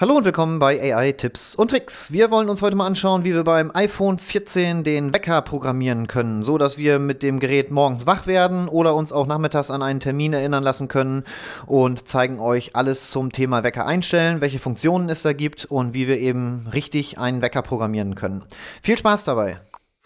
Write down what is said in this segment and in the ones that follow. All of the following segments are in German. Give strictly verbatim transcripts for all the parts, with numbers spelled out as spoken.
Hallo und willkommen bei A I Tipps und Tricks. Wir wollen uns heute mal anschauen, wie wir beim iPhone vierzehn den Wecker programmieren können, so dass wir mit dem Gerät morgens wach werden oder uns auch nachmittags an einen Termin erinnern lassen können und zeigen euch alles zum Thema Wecker einstellen, welche Funktionen es da gibt und wie wir eben richtig einen Wecker programmieren können. Viel Spaß dabei!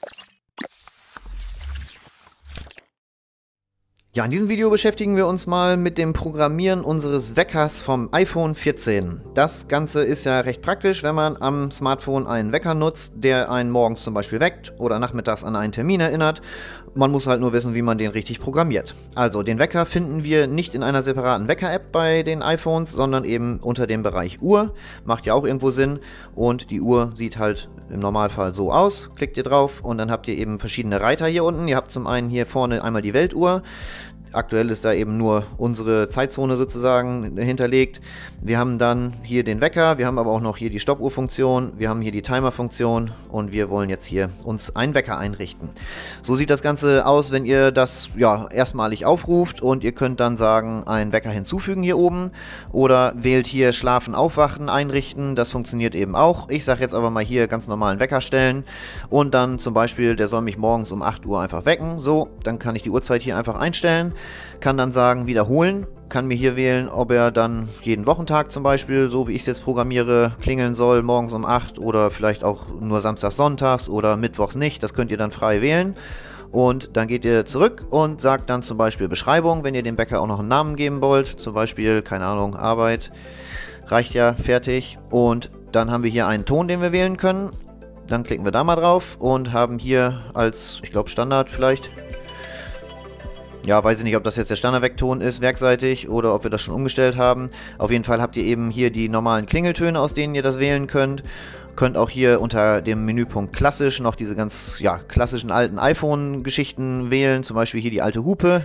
Ja, in diesem Video beschäftigen wir uns mal mit dem Programmieren unseres Weckers vom iPhone vierzehn. Das Ganze ist ja recht praktisch, wenn man am Smartphone einen Wecker nutzt, der einen morgens zum Beispiel weckt oder nachmittags an einen Termin erinnert. Man muss halt nur wissen, wie man den richtig programmiert. Also, den Wecker finden wir nicht in einer separaten Wecker-App bei den iPhones, sondern eben unter dem Bereich Uhr. Macht ja auch irgendwo Sinn. Und die Uhr sieht halt im Normalfall so aus. Klickt ihr drauf und dann habt ihr eben verschiedene Reiter hier unten. Ihr habt zum einen hier vorne einmal die Weltuhr. Aktuell ist da eben nur unsere Zeitzone sozusagen hinterlegt. Wir haben dann hier den Wecker, wir haben aber auch noch hier die Stoppuhrfunktion, wir haben hier die Timer-Funktion und wir wollen jetzt hier uns einen Wecker einrichten. So sieht das Ganze aus, wenn ihr das ja erstmalig aufruft und ihr könnt dann sagen, einen Wecker hinzufügen hier oben oder wählt hier Schlafen, Aufwachen einrichten, das funktioniert eben auch. Ich sage jetzt aber mal hier ganz normalen Wecker stellen und dann zum Beispiel, der soll mich morgens um acht Uhr einfach wecken. So, dann kann ich die Uhrzeit hier einfach einstellen. Kann dann sagen, wiederholen, kann mir hier wählen, ob er dann jeden Wochentag zum Beispiel, so wie ich es jetzt programmiere, klingeln soll, morgens um acht oder vielleicht auch nur samstags, sonntags oder mittwochs nicht, das könnt ihr dann frei wählen. Und dann geht ihr zurück und sagt dann zum Beispiel Beschreibung, wenn ihr dem Wecker auch noch einen Namen geben wollt, zum Beispiel, keine Ahnung, Arbeit, reicht ja, fertig. Und dann haben wir hier einen Ton, den wir wählen können, dann klicken wir da mal drauf und haben hier als, ich glaube Standard vielleicht, ja, weiß ich nicht, ob das jetzt der Standardweckton ist, werkseitig, oder ob wir das schon umgestellt haben. Auf jeden Fall habt ihr eben hier die normalen Klingeltöne, aus denen ihr das wählen könnt. Könnt auch hier unter dem Menüpunkt Klassisch noch diese ganz ja, klassischen alten iPhone-Geschichten wählen. Zum Beispiel hier die alte Hupe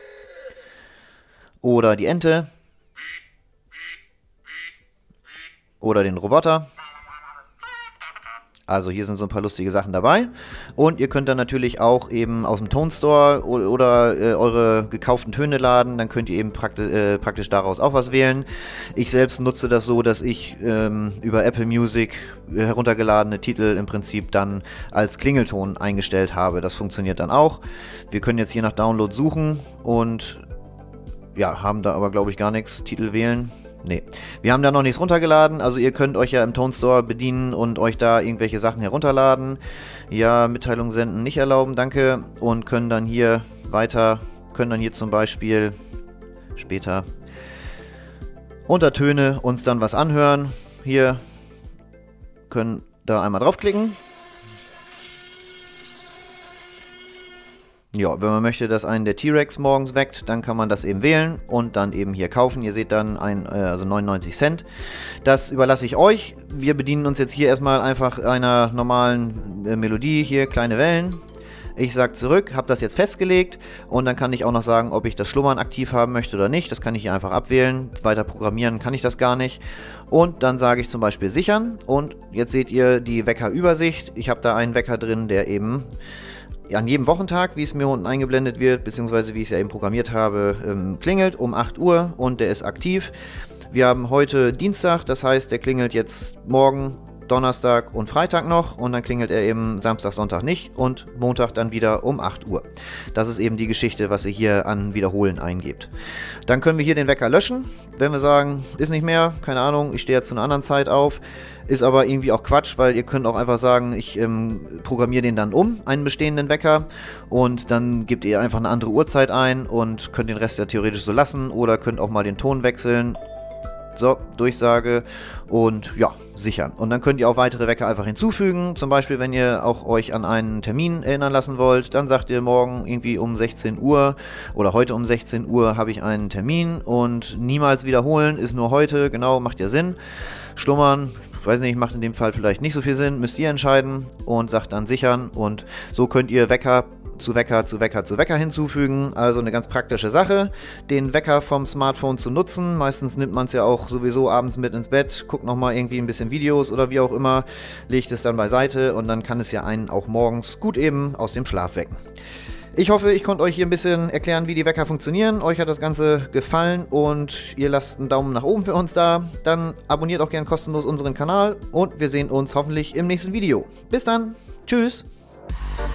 oder die Ente oder den Roboter. Also hier sind so ein paar lustige Sachen dabei. Und ihr könnt dann natürlich auch eben aus dem Tone Store oder, oder äh, eure gekauften Töne laden. Dann könnt ihr eben prakti äh, praktisch daraus auch was wählen. Ich selbst nutze das so, dass ich ähm, über Apple Music äh, heruntergeladene Titel im Prinzip dann als Klingelton eingestellt habe. Das funktioniert dann auch. Wir können jetzt hier nach Download suchen und ja, haben da aber glaube ich gar nichts. Titel wählen. Nee, wir haben da noch nichts runtergeladen, also ihr könnt euch ja im Tone Store bedienen und euch da irgendwelche Sachen herunterladen. Ja, Mitteilung senden nicht erlauben, danke. Und können dann hier weiter, können dann hier zum Beispiel später unter Töne uns dann was anhören. Hier können da einmal draufklicken. Ja, wenn man möchte, dass einen der T-Rex morgens weckt, dann kann man das eben wählen und dann eben hier kaufen. Ihr seht dann ein, äh, also neunundneunzig Cent. Das überlasse ich euch. Wir bedienen uns jetzt hier erstmal einfach einer normalen äh, Melodie, hier kleine Wellen. Ich sage zurück, habe das jetzt festgelegt und dann kann ich auch noch sagen, ob ich das Schlummern aktiv haben möchte oder nicht. Das kann ich hier einfach abwählen. Weiter programmieren kann ich das gar nicht. Und dann sage ich zum Beispiel sichern und jetzt seht ihr die Weckerübersicht. Ich habe da einen Wecker drin, der eben an jedem Wochentag, wie es mir unten eingeblendet wird, beziehungsweise wie ich es ja eben programmiert habe, ähm, klingelt um acht Uhr und der ist aktiv. Wir haben heute Dienstag, das heißt, der klingelt jetzt morgen, Donnerstag und Freitag noch und dann klingelt er eben Samstag, Sonntag nicht und Montag dann wieder um acht Uhr. Das ist eben die Geschichte, was ihr hier an Wiederholen eingebt. Dann können wir hier den Wecker löschen, wenn wir sagen, ist nicht mehr, keine Ahnung, ich stehe jetzt zu einer anderen Zeit auf. Ist aber irgendwie auch Quatsch, weil ihr könnt auch einfach sagen, ich ähm, programmiere den dann um, einen bestehenden Wecker. Und dann gebt ihr einfach eine andere Uhrzeit ein und könnt den Rest ja theoretisch so lassen. Oder könnt auch mal den Ton wechseln. So, Durchsage und ja, sichern. Und dann könnt ihr auch weitere Wecker einfach hinzufügen. Zum Beispiel, wenn ihr auch euch an einen Termin erinnern lassen wollt, dann sagt ihr morgen irgendwie um sechzehn Uhr oder heute um sechzehn Uhr habe ich einen Termin und niemals wiederholen ist nur heute, genau, macht ja Sinn. Schlummern, weiß nicht, macht in dem Fall vielleicht nicht so viel Sinn, müsst ihr entscheiden und sagt dann sichern und so könnt ihr Wecker zu Wecker zu Wecker zu Wecker hinzufügen, also eine ganz praktische Sache, den Wecker vom Smartphone zu nutzen. Meistens nimmt man es ja auch sowieso abends mit ins Bett, guckt nochmal irgendwie ein bisschen Videos oder wie auch immer, legt es dann beiseite und dann kann es ja einen auch morgens gut eben aus dem Schlaf wecken. Ich hoffe, ich konnte euch hier ein bisschen erklären, wie die Wecker funktionieren. Euch hat das Ganze gefallen und ihr lasst einen Daumen nach oben für uns da. Dann abonniert auch gern kostenlos unseren Kanal und wir sehen uns hoffentlich im nächsten Video. Bis dann. Tschüss.